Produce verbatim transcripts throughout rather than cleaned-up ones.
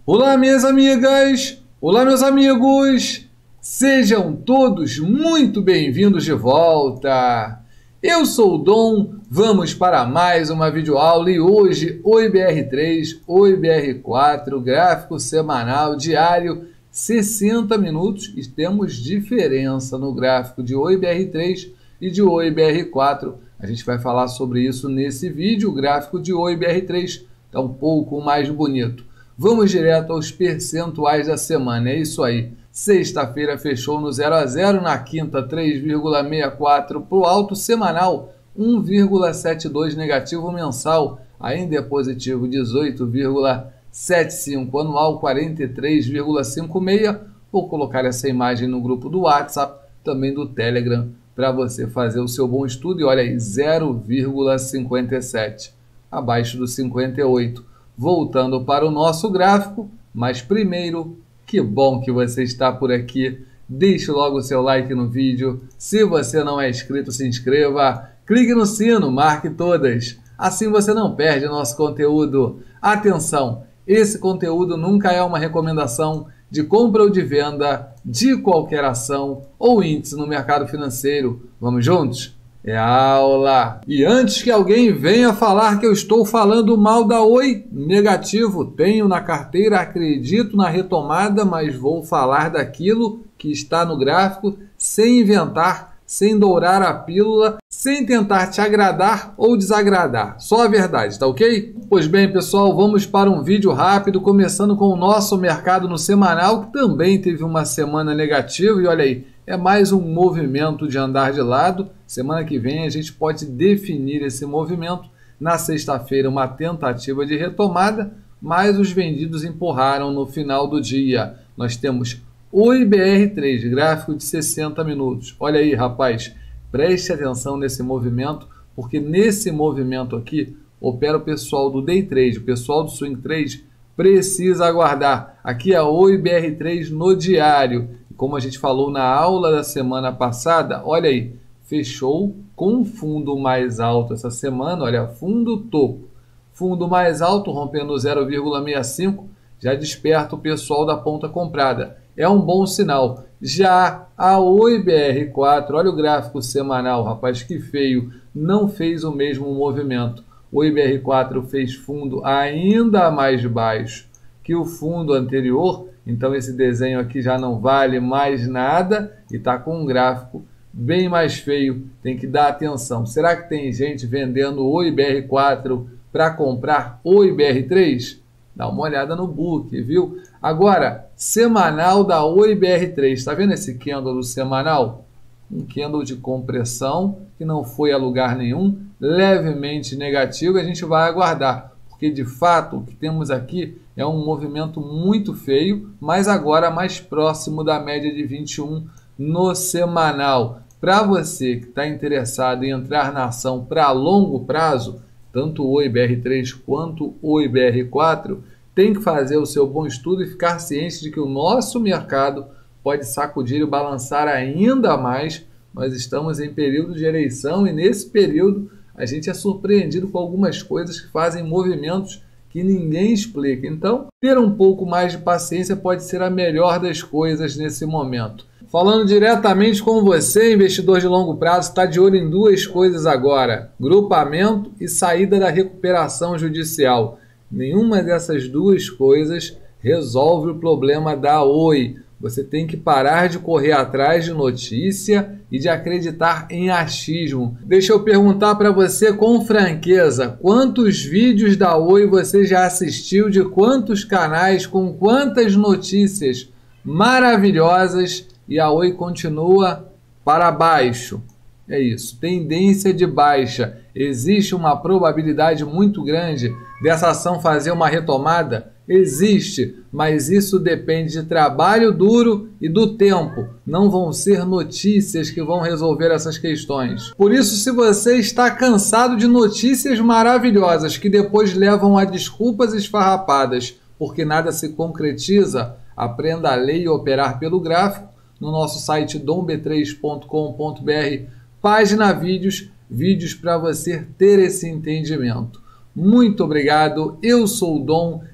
Olá, minhas amigas! Olá, meus amigos! Sejam todos muito bem-vindos de volta! Eu sou o Dom, vamos para mais uma videoaula e hoje o I B R três, o I B R quatro, gráfico semanal diário, sessenta minutos e temos diferença no gráfico de o I B R três e de o I B R quatro. A gente vai falar sobre isso nesse vídeo. O gráfico de o I B R três está um pouco mais bonito. Vamos direto aos percentuais da semana, é isso aí. Sexta-feira fechou no zero a zero, na quinta três vírgula sessenta e quatro para o alto, semanal um vírgula setenta e dois negativo, mensal ainda é positivo dezoito vírgula setenta e cinco, anual quarenta e três vírgula cinquenta e seis. Vou colocar essa imagem no grupo do WhatsApp, também do Telegram, para você fazer o seu bom estudo. E olha aí, zero vírgula cinquenta e sete, abaixo do cinquenta e oito. Voltando para o nosso gráfico, mas primeiro, que bom que você está por aqui. Deixe logo o seu like no vídeo. Se você não é inscrito, se inscreva. Clique no sino, marque todas. Assim você não perde nosso conteúdo. Atenção, esse conteúdo nunca é uma recomendação de compra ou de venda de qualquer ação ou índice no mercado financeiro. Vamos juntos? É aula! E antes que alguém venha falar que eu estou falando mal da Oi, negativo, tenho na carteira, acredito na retomada, mas vou falar daquilo que está no gráfico, sem inventar, sem dourar a pílula, sem tentar te agradar ou desagradar. Só a verdade, tá ok? Pois bem, pessoal, vamos para um vídeo rápido, começando com o nosso mercado no semanal, que também teve uma semana negativa, e olha aí, é mais um movimento de andar de lado. Semana que vem a gente pode definir esse movimento. Na sexta-feira, uma tentativa de retomada, mas os vendidos empurraram no final do dia. Nós temos o I B R três, gráfico de sessenta minutos. Olha aí, rapaz, preste atenção nesse movimento, porque nesse movimento aqui opera o pessoal do Day Trade, o pessoal do Swing Trade precisa aguardar. Aqui é o I B R três no diário. Como a gente falou na aula da semana passada, olha aí, fechou com um fundo mais alto essa semana, olha, fundo topo. Fundo mais alto, rompendo zero vírgula sessenta e cinco, já desperta o pessoal da ponta comprada. É um bom sinal. Já a o I B R quatro, olha o gráfico semanal, rapaz, que feio, não fez o mesmo movimento. O I B R quatro fez fundo ainda mais baixo que o fundo anterior, então esse desenho aqui já não vale mais nada e está com um gráfico bem mais feio. Tem que dar atenção. Será que tem gente vendendo o I B R quatro para comprar o I B R três? Dá uma olhada no book, viu? Agora, semanal da o I B R três. Está vendo esse candle do semanal? Um candle de compressão que não foi a lugar nenhum, levemente negativo, e a gente vai aguardar. Porque, de fato, o que temos aqui é um movimento muito feio, mas agora mais próximo da média de vinte e um no semanal. Para você que está interessado em entrar na ação para longo prazo, tanto o I B R três quanto o I B R quatro, tem que fazer o seu bom estudo e ficar ciente de que o nosso mercado pode sacudir e balançar ainda mais. Nós estamos em período de eleição e nesse período a gente é surpreendido com algumas coisas que fazem movimentos que ninguém explica. Então, ter um pouco mais de paciência pode ser a melhor das coisas nesse momento. Falando diretamente com você, investidor de longo prazo, está de olho em duas coisas agora: grupamento e saída da recuperação judicial. Nenhuma dessas duas coisas resolve o problema da Oi. Você tem que parar de correr atrás de notícia e de acreditar em achismo. Deixa eu perguntar para você com franqueza, quantos vídeos da Oi você já assistiu, de quantos canais, com quantas notícias maravilhosas, e a Oi continua para baixo? É isso, tendência de baixa. Existe uma probabilidade muito grande dessa ação fazer uma retomada? Existe, mas isso depende de trabalho duro e do tempo. Não vão ser notícias que vão resolver essas questões. Por isso, se você está cansado de notícias maravilhosas que depois levam a desculpas esfarrapadas porque nada se concretiza, aprenda a ler e operar pelo gráfico no nosso site dom b três ponto com ponto br, página vídeos, vídeos para você ter esse entendimento. Muito obrigado, eu sou o Dom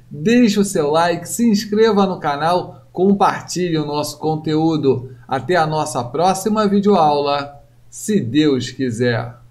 deixe o seu like, se inscreva no canal, compartilhe o nosso conteúdo. Até a nossa próxima videoaula, se Deus quiser.